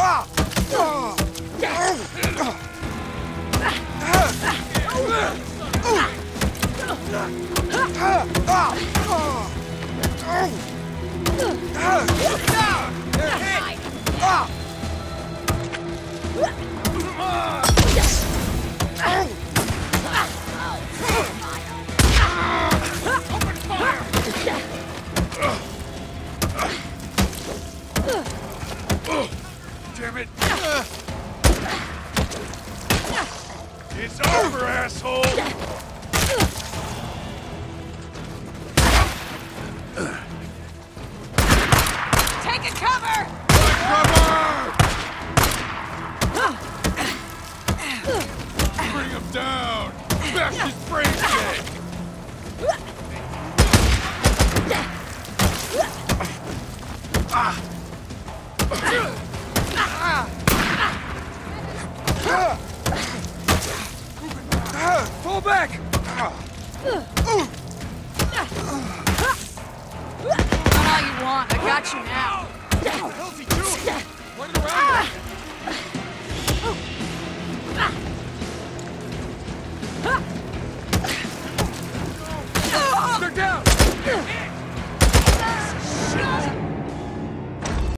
Damn it! It's over, asshole! Take a cover! Cover! Bring him down! Bash his brains in! Fall back! Not all you want. I got you now. What the hell's he doing? Running around Ah!